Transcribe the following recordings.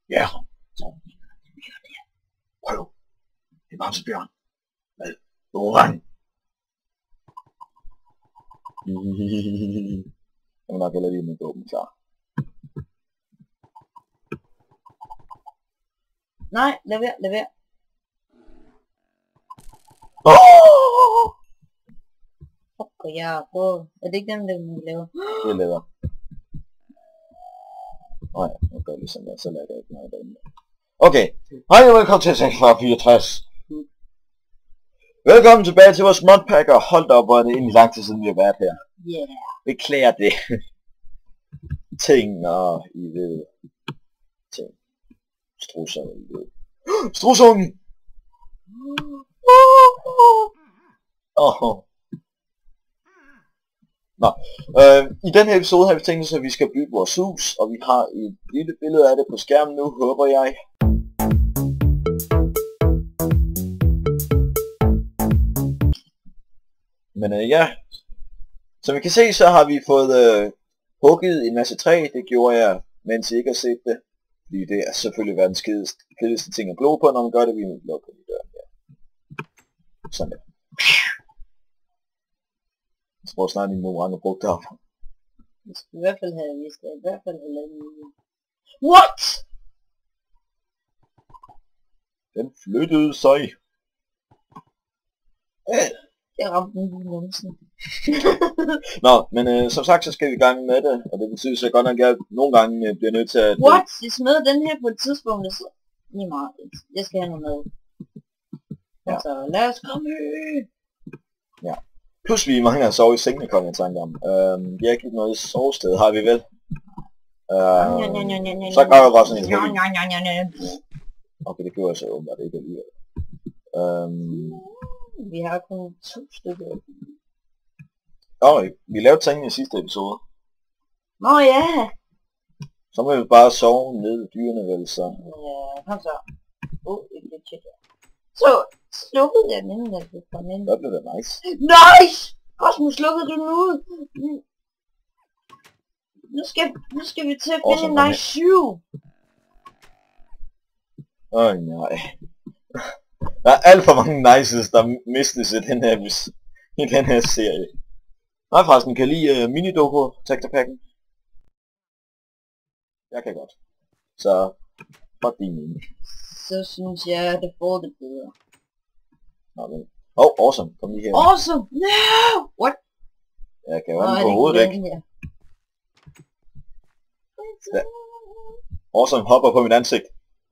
Ja, så prøv. Det er Bamsebjørn. Med Oran. Jeg må nok heller lige med åben klar. Nej, lever. Fuck, jeg på. Er det ikke dem, der må lave? Det er lækker. Nej, nu gør jeg ligesom det, så lader jeg ikke noget derinde. Okay, hej og velkommen til 64. Velkommen tilbage til vores modpacker. Hold da op, hvor er det egentlig lang tid siden vi har været her. Yeah. Beklager det. Ting, og I ved. Ting. Strusser, I ved. Strusungen! Nå, i den her episode har vi tænkt os, at vi skal bygge vores hus, og vi har et lille billede af det på skærmen nu, håber jeg. Men ja, som vi kan se, så har vi fået hugget en masse træ. Det gjorde jeg, mens I ikke har set det. Fordi det er selvfølgelig verdens kedeligste ting at glo på, når man gør det. Vi lukker lige døren her. Sådan der. Jeg tror snart, at nogle andre brugte op. Vi skal i hvert fald have lavet noget. What? Den flyttede sig. Jeg ramte den lige numsen. Nå, men som sagt, så skal vi i gang med det. Og det betyder så godt nok, at jeg nogle gange bliver nødt til at... What? Jeg smed den her på et tidspunkt, så... Lige meget. Jeg skal have noget med. Ja. Altså, lad os komme ud. Ja. Plus vi er mange af sove i sengene, kom jeg i tanke om. Vi har ikke noget sovested, har vi vel? Så gør jeg bare sådan en heldig. Okay, det gjorde jeg så åbenbart ikke alligevel. Vi har kun 2 stykker. Vi lavede tingene i sidste episode. Nå ja! Så må vi bare sove ned i dyrene vel, så. Ja, kom så. Ikke det tjekker. Så slukkede jeg den inden, da du kom ind. Det blev det nice. Nice! Rasmus, slukkede du den ud? Nu skal vi til at finde en nice shoe. Nej. Der er alt for mange nices, der mistes i den her serie. Nej forresten, kan I lide mini-doko teksterpakken? Jeg kan godt. Så, fuck din mening. Så synes jeg, at det får det bedre. Nå, men... awesome. Kom lige her. Awesome! No! What? Jeg kan jo have den på hovedet, ikke? Awesome hopper på mit ansigt.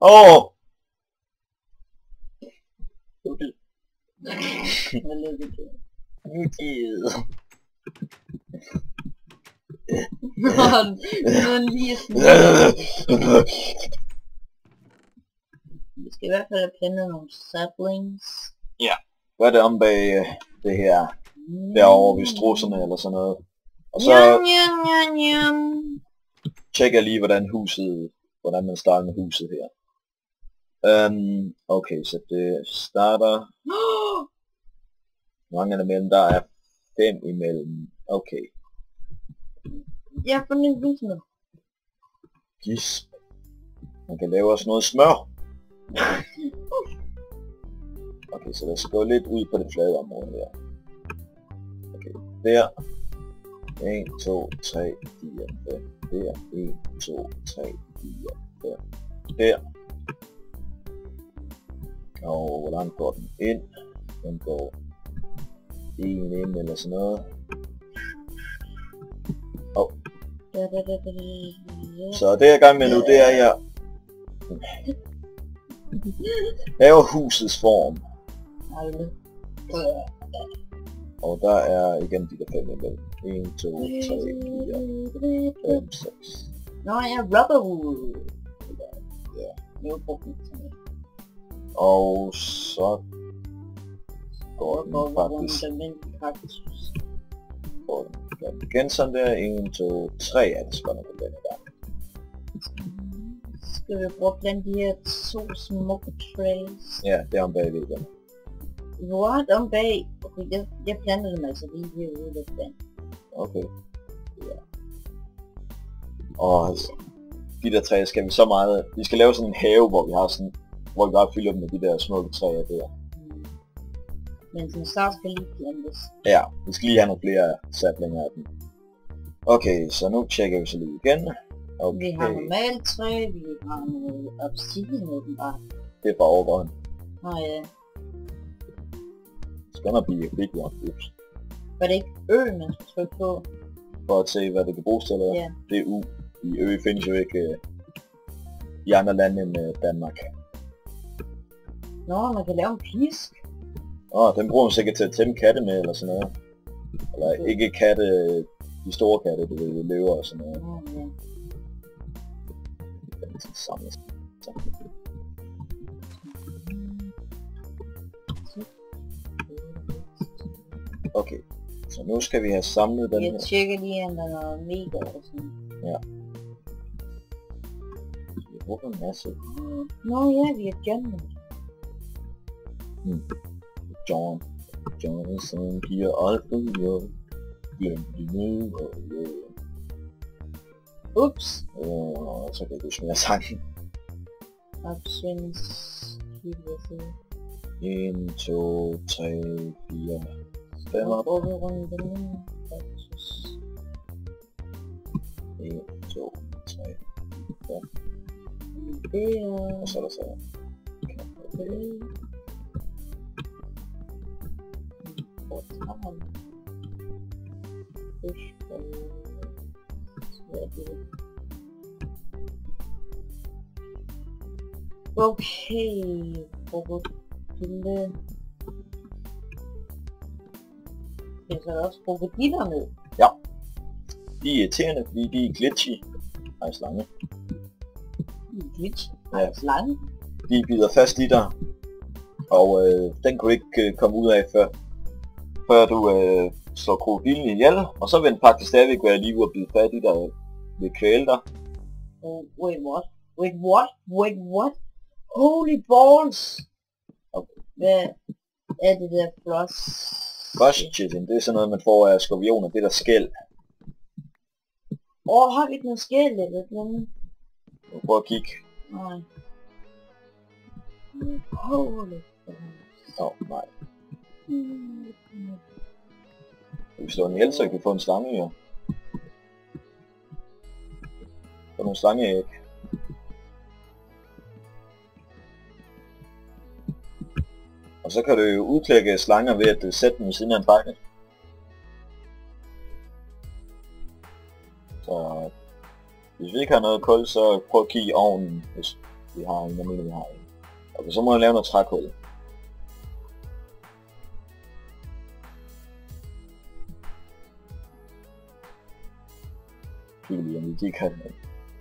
Vi skal i hvert fald have plantet nogle saplings. Ja. Hvad er det om bag det her? Derovre ved strusserne eller sådan noget. Og så tjekker jeg lige hvordan man starter med huset her. Okay, så det starter... Hvor mange er der mellem? Der er 5 imellem. Okay. Jeg har fundet en gis. Gis. Man kan lave også noget smør. Okay, så lad os gå lidt ud på det flade område her. Okay, der. 1, 2, 3, 4, 5. Der. 1, 2, 3, 4, 5. Der. Og hvor langt går den ind? Den går en ind eller sådan noget. Så det jeg er i gang med nu, det er jeg laver husets form. Og der er igen de der 5 imellem. 1, 2, 3, 4, 5, 6. Nå ja, rubberwood. Ja, det er jo brugt til det. Og så går den faktisk igen sådan der. 1, 2, 3 er det spændende på denne gang. Skal vi prøve at plante de her 2 smukke trays? Ja, det er om bagved igen. What? Om bag? Okay, jeg plantede dem altså lige herude lidt vand. Okay. Ja. Og altså, de der træer skal vi så meget... Vi skal lave sådan en have, hvor vi har sådan... Hvor vi bare fylder dem med de der smukke træer der. Men den start skal lige plantes. Ja, vi skal lige have nogle flere saplinger af dem. Okay, så nu tjekker vi så lige igen. Okay. Vi har normalt træ, vi har noget obsidian åbenbart. Det er bare overgående. Nå ja. It's gonna be a big one. Oops. Var det ikke ø, man skulle trykke på? For at se, hvad det kan bruges til, eller Ja. Det er U. I ø findes jo ikke i andre lande end Danmark. Nå, man kan lave en pisk. Den bruger man sikkert til at tæmme katte med, eller sådan noget. Eller Okay. ikke katte, de store katte, du ved, løver og sådan noget. Nå, ja. Det er sådan samlet. Okay, så nu skal vi have samlet den her. Jeg tjekker lige, om der er noget mega eller sådan. Ja. Vi bruger en masse. Nå ja, vi er John. John som giver alt for jo. Glem de nu og jo. Ups. Så kan du smøre sangen. Opsvinds. 1, 2, 3, 4, 5 op. Hvor vi rundt den nu. 1, 2, 3, 5. Det er... Og så er der så. Okay. Portal. Okay, krokodille. Jeg så også krokodiller med. Ja. De er irriterende, fordi de er glitchy. Ej, slange. Glitch. Ja. Slange. De bider fast i dig. Og den kunne ikke komme ud af før du slår krokodillen ihjel. Og så vil den faktisk stadigvæk være lige ude og bide fat i dig og vil kvæle dig. Oh, wait, what? Wait, what? Wait, what? Holy balls! Okay. Hvad er det der floss? Frost chitin, det er sådan noget man får af skorpioner, det der skæld. Har vi ikke noget skæld eller noget? Prøv at kigge. Nej. Holy balls. Nej. Hvis vi slår den ihjel, så kan vi få en slange, jo. Få nogle slangeæg. Og så kan du jo udklække slanger ved at sætte dem ved siden af en bakke. Så hvis vi ikke har noget kul, så prøv at kigge i ovnen, hvis vi har en, jeg mener vi har en. Og så må jeg lave noget trækul. Kigge lige, om vi ikke har noget.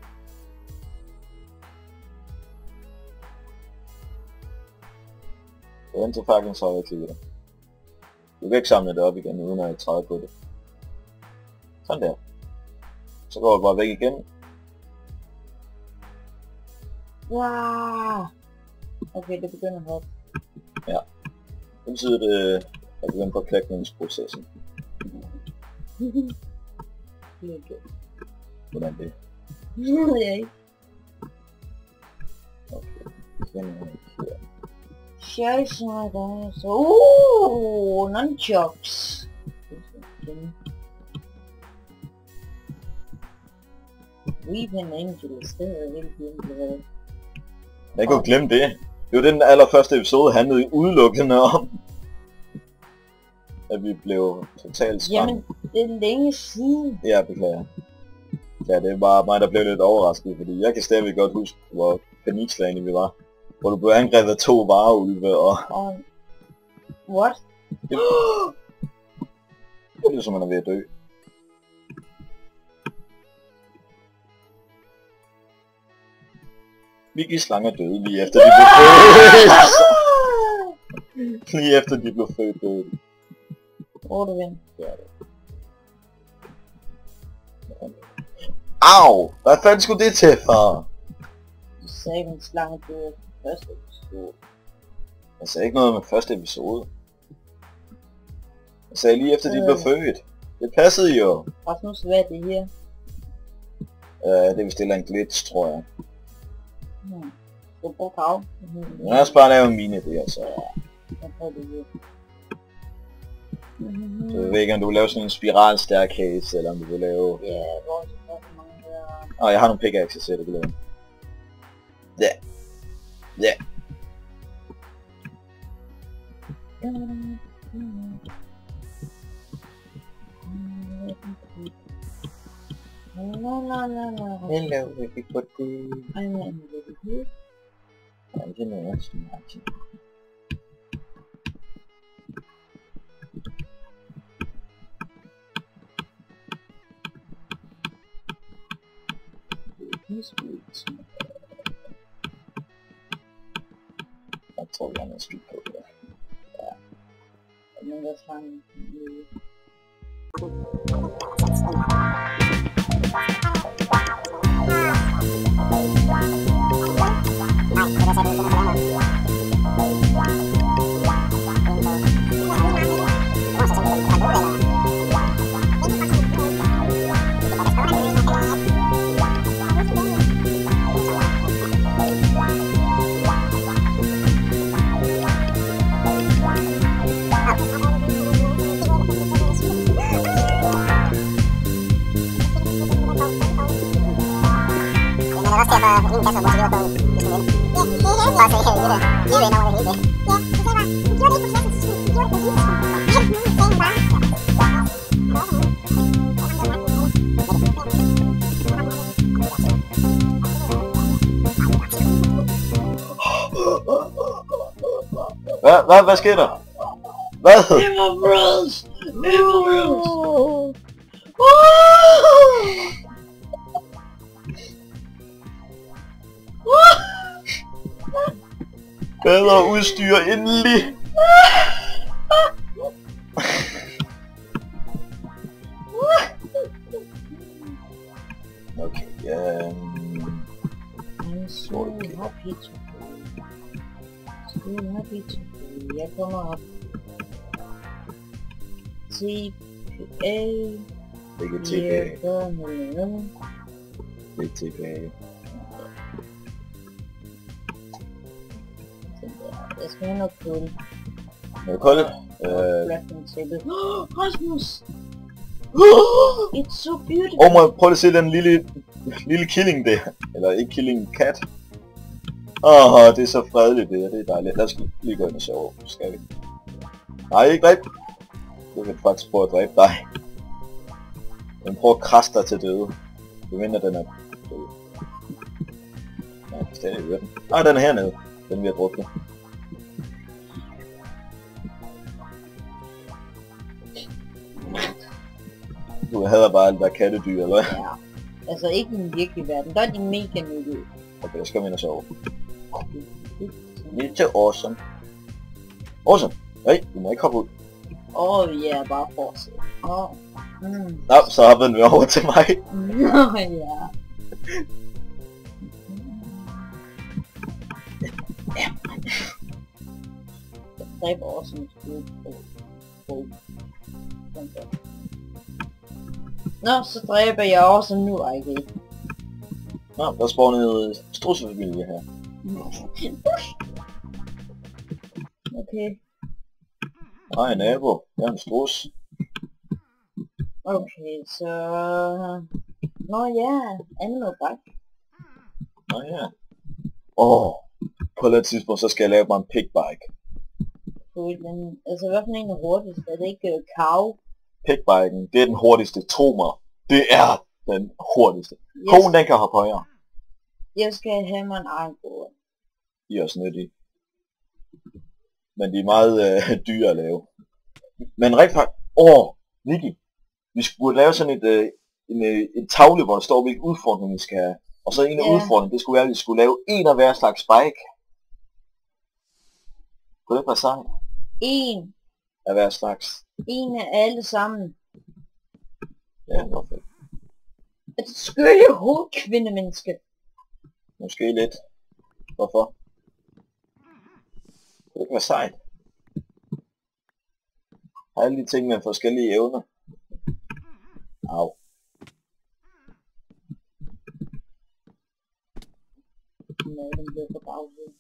Så vent til faklen, så har jeg klikket det. Du kan ikke samle det op igen, uden at træde på det. Sådan der. Så går det bare væk igen. Wow. Okay, det begynder at hoppe. Ja. Det betyder det, at jeg begynder på klækningsprocessen. Hvordan det? Det ved jeg ikke. Okay. Den er her. Scheisse, så nunchucks. Weeping Angels, det er helt glemt. Jeg kunne glemme det. Det var den allerførste episode handlede udelukkende om, at vi blev totalt skræmt. Jamen, det er længe siden. Ja, beklager. Ja, det er bare mig, der blev lidt overrasket, fordi jeg kan stadigvæk godt huske, hvor panikslagende vi var. Hvor du blev angrebet af 2 vareulve og... What? Det er som man er ved at dø. Vicky slanger døde lige efter de blev født. Lige efter de blev født døde. Hvor er du hen? Det er det. Au! Hvad fanden skulle det til, far? Du sagde, at en slange døde første episode. Jeg sagde ikke noget med første episode. Jeg sagde lige efter de blev født. Det passede jo. Rasmus, hvad er det her? Det er vist en glitch, tror jeg. Du bruger krav. Jeg har bare lavet mine der, så... Så jeg ved ikke, om du vil lave sådan en spiral staircase, eller om du vil lave... Ja, hvor er så mange der... Jeg har nogle pickaxes, jeg kan lave. Ja. Ja. Hello, everybody. I'm everybody. I don't know what's the That's all on the street code there. Yeah. And then that's fine. Hvad sker der? Hvad? Emeralds! Emeralds! Bedre udstyr endelig! Okay, I'm so happy to be. So happy to be. Jeg kommer op. TPA. Ikke TPA. Ikke TPA. Jeg skal have noget kul. Noget kul? Rasmus! It's so beautiful. Prøv at se den lille killing der. Eller ikke killing, kat. Det er så fredeligt det, det er dejligt. Lad os lige gå ind og sove, skal vi? Nej, ikke dræb. Jeg vil faktisk prøve at dræbe dig. Den prøver at krasse dig til døde. Du mener den er død. Nej, jeg kan stadig høre den. Nej, den er hernede. Den vi har drukket. Du hader bare alt der kattedyr, eller hvad? Ja. Altså ikke i den virkelige verden. Der er de mega nyttige. Okay, så skal vi ind og sove. Lidt awesome. Awesome! Nej, du må ikke hoppe ud. Ja, bare fortsæt. Nå, så hoppede den over til mig. Nå, ja. Jeg dræber også en skud på. Nå, så dræber jeg også nu, ikke? Nå, der spawnede strudsefamilie her. Okay. Nej, nabo. Jeg er en strus. Okay, så... Nå ja, animal bike. Nå ja. På et tidspunkt, så skal jeg lave mig en pigbike. Men, altså, hvad for en er hurtigst? Er det ikke cow? Pigbiken, det er den hurtigste, tro mig. Det er den hurtigste. Konen, den kan hoppe højere. Jeg skal have mig en ironbore. De er også nyttige. Men de er meget dyre at lave. Men rigtig faktisk... Vicky. Vi skulle lave sådan en tavle, hvor der står, hvilke udfordringer vi skal have. Og så en af udfordringerne, det skulle være, at vi skulle lave en af hver slags spike. Kunne det ikke være sejt? En. Af hver slags. En af alle sammen. Ja, det var fedt. Et skølle hovedkvindemenneske. Måske lidt. Hvorfor? Kunne det ikke være sejt? Har alle de ting med forskellige evner. Au. Nej, den blev på bagsiden.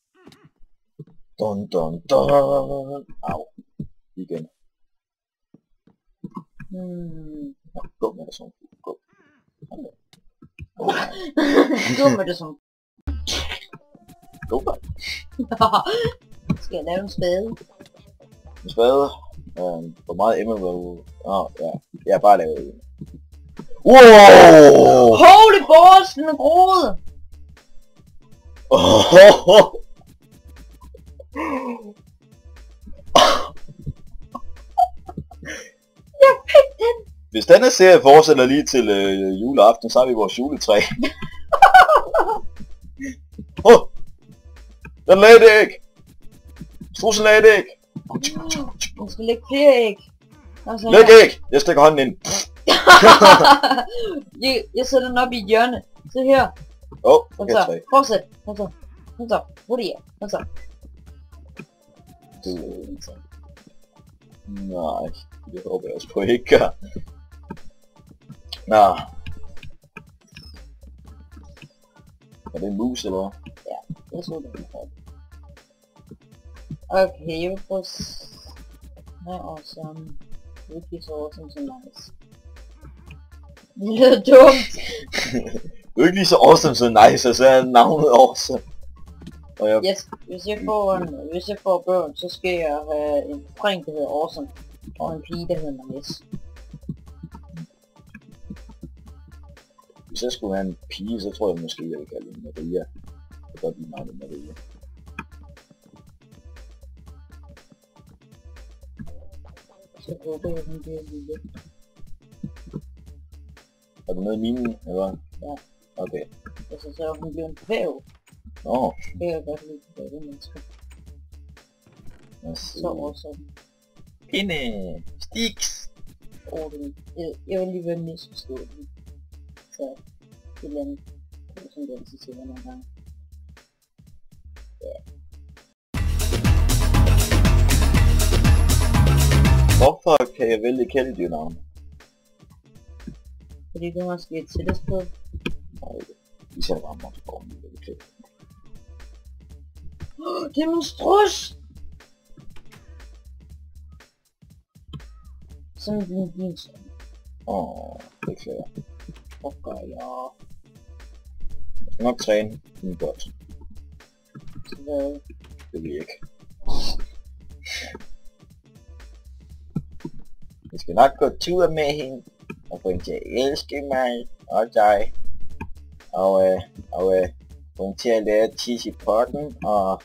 Dun dun dun. Au. Igen. Nå, gå med det sådan. Gå. Gå med det sådan. Gå med. Skal jeg lave en spade? En spade. Hvor meget emerald. Ja. Jeg har bare lavet en. Wow! Holy balls, den er groet! Jeg fik den! Hvis denne serie fortsætter lige til juleaften, så har vi vores juletræ. Den lagde det ikke! Strussen lagde det ikke! Man skal lægge flere æg. Læg æg! Jeg stikker hånden ind. Jeg sætter den op i et hjørne. Se her. Okay, træ. Fortsæt. Kom så. Hurtigt. Kom så. Nej, det håber jeg også på ikke. Nå. Er det en mus eller hvad? Ja, jeg så det. Okay, jeg vil prøve awesome. Really so awesome, so nice. Det lyder dumt. Du er ikke lige så awesome så nice, så er navnet awesome. Og jeg... Yes, hvis jeg får børn, så skal jeg have en dreng, der hedder Awesome, og en pige, der hedder Nice. Hvis jeg skulle have en pige, så tror jeg måske, jeg vil kalde hende Maria. Jeg kan godt lide navnet Maria. Så håber jeg, hun bliver lille. Er du med i minen, eller? Ja. Okay. Altså, så hun bliver en dværg. Nå. Det kan jeg godt lide, det er det mennesker. Så awesome. Pinde! Sticks! Jeg vil lige være misforstået. Så et eller andet, som den til senere nogle gange. Ja. Hvorfor kan jeg vælge kæledyrnavn? Fordi det er måske et tillidsbud. Nej, vi ser bare monsterborgen lige ved klæde. Det er min strus! Sådan din strus. Det klæder. Hvor gør jeg? Jeg skal nok træne den godt. Så hvad? Det vil jeg ikke. Jeg skal nok gå tur med hende, og få hende til at elske mig og dig. Og få hende til at lære at tisse i potten, og...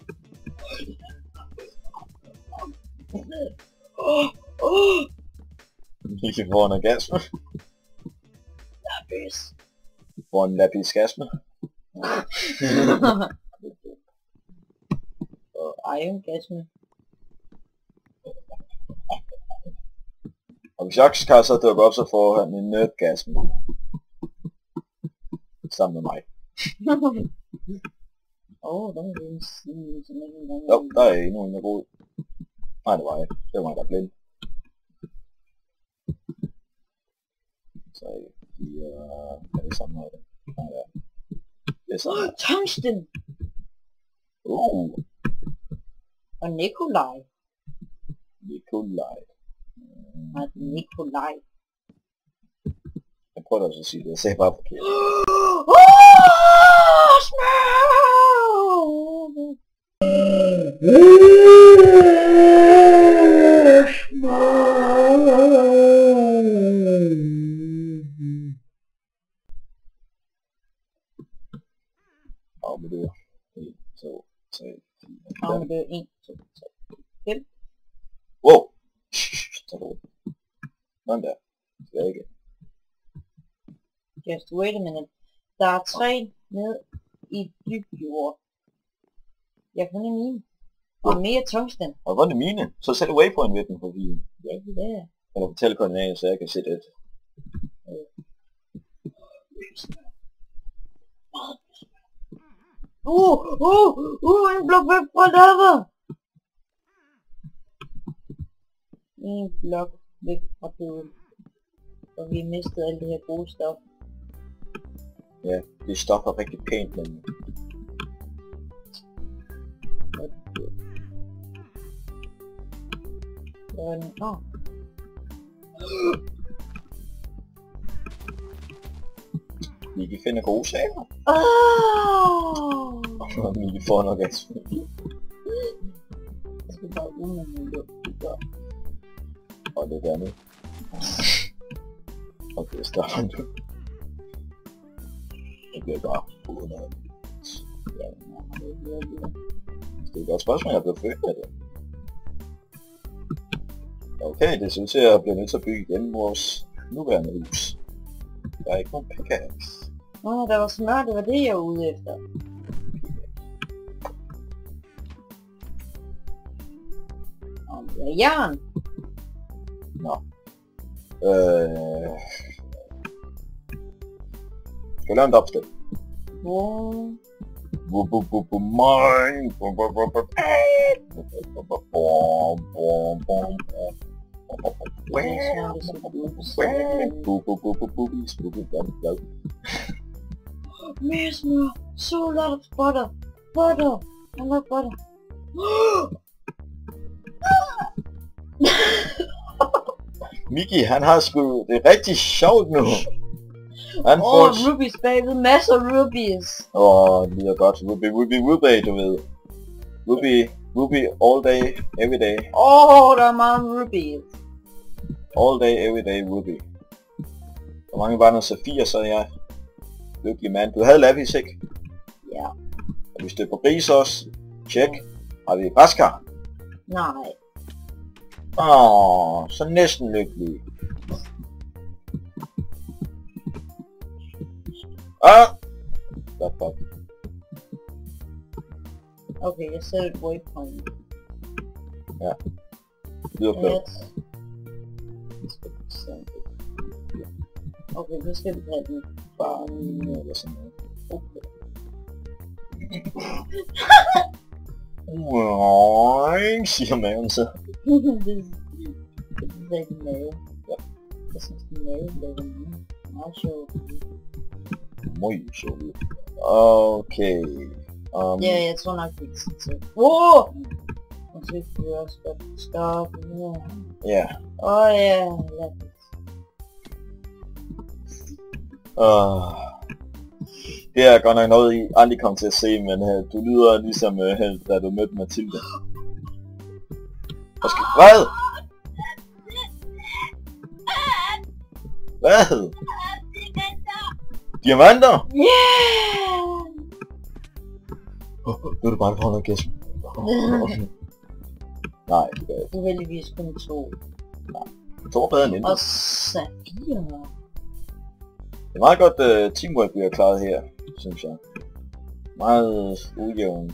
Ikke få en orgasme. Lapis. Få en lapiskasme. Og irongasme. Og hvis Jaxkar så dukker op, så får han en nerdgasme. Sammen med mig. Der er en side, som ikke engang... Jo, der er endnu en, der går ud. Nej, det var jeg. Det var mig, der er blind. Så vi er det samme her. Nej, ja. Det er samme her. Tungsten! Og Nikolaj. Nikolaj. Nej, Nikolaj. Jeg prøver også at sige det. Jeg sagde bare forkert. Men det er 1, 2, 3, 4, 5. Det er 1, 2, 3, 5. Wow! Så roligt. Sådan der. Skal jeg ikke. Just wait a minute. Der er 3 ned i dyb jord. Jeg har fundet mine. Og mere tungsten. Og hvor er det mine? Så sæt waypoint ved den, fordi... Ja, det er det. Eller fortælle koordinater, så jeg kan se det. En blok væk fra lava! En blok væk fra døden. Og vi mistede alt det her gode stof. Ja, det stoffer rigtig pænt, men Nå. Miki finder gode sager. Åh! Og Miki får nok af. Jeg skal bare unødvendigt. Og det der nu. Okay, jeg starter nu. Det bliver bare uden af. Ja, Det er et godt spørgsmål, jeg er blevet født med det. Okay, det synes jeg bliver nødt til at bygge igen vores nuværende hus. Der er ikke nogen pickaxe. Nå, der var smør, det var det, jeg var ude efter. Og det er jern. Nå. Skal vi lave en dubstep? Wow. Mere smør. So lot of butter. Butter. I love butter. Miki, han har sgu det rigtig sjovt nu. Han får... Rubies bagved. Masser af rubies. Det lyder godt. Ruby, du ved. Ruby all day, every day. Der er mange rubies. All day, every day, Ruby. Hvor mange var der? Safir, så er jeg lykkelig mand. Du havde lapis, ikke? Ja. Og vi støtter på gris også. Check. Har vi græskar? Nej. Så næsten lykkelig. Godt. Okay, jeg sætter et waypoint. Ja. Lyder klogt. Okay, nu skal vi have den. Bare eller sådan noget. Okay. Siger maven så. Det er ikke mave. Ja. Jeg synes, den mave laver meget sjovt. Muy sjovt. Okay. Ja, jeg tror nok, det er tid til. Wow! Måske kunne vi også godt stoppe nu. Ja. Ja, lad det. Det er godt nok noget, I aldrig kom til at se, men du lyder ligesom, da du mødte Mathilde. Hvad? Hvad? Diamanter? Yeah! Nu er det bare for noget gæst. Nej, det gør jeg ikke. Det er heldigvis kun 2. To er bedre end intet. Og Safir. Det er meget godt teamwork, vi har klaret her, synes jeg. Meget ujævn.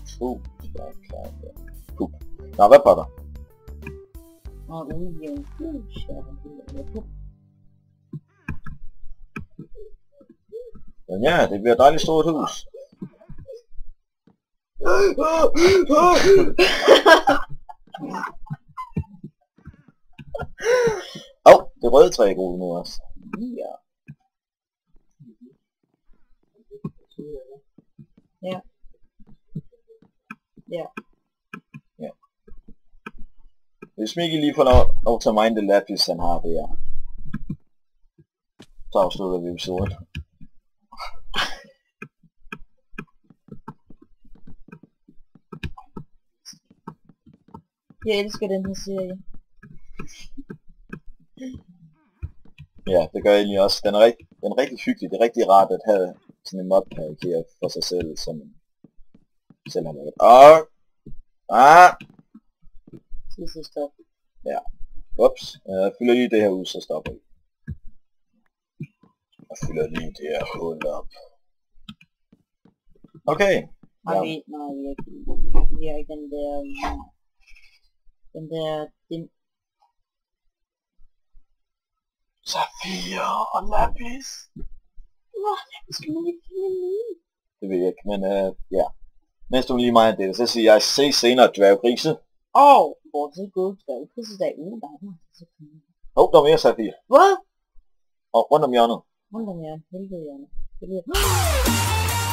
Pup. Nå, hvad pokker? Ujævn. Men ja, det bliver et dejligt stort hus. Det røde træ er gode nu også. Ja. Ja. Ja. Ja. Hvis Mikkel lige får lov til at mine det lapis, han har det her. Så afslutter vi episoden. Jeg elsker den her serie. Ja, det gør jeg egentlig også. Den er rigtig hyggelig. Det er rigtig rart at have sådan en mod-karakter for sig selv, som man selv har lavet. Sidste stop. Ja. Ups. Jeg fylder lige det her ud, så stopper vi. Jeg fylder lige det her hul op. Okay. Nej, vi har ikke den der... Safir og lapis. Nå, det skal man ikke finde nu. Det ved jeg ikke, men ja. Mens du lige mig det, så siger jeg, se senere, dværggrise. Hvor er det gået dværggrisedag uden dig? Der er mere Safir. Hvad? Og rundt om hjørnet. Rundt om hjørnet. Helvede hjørnet.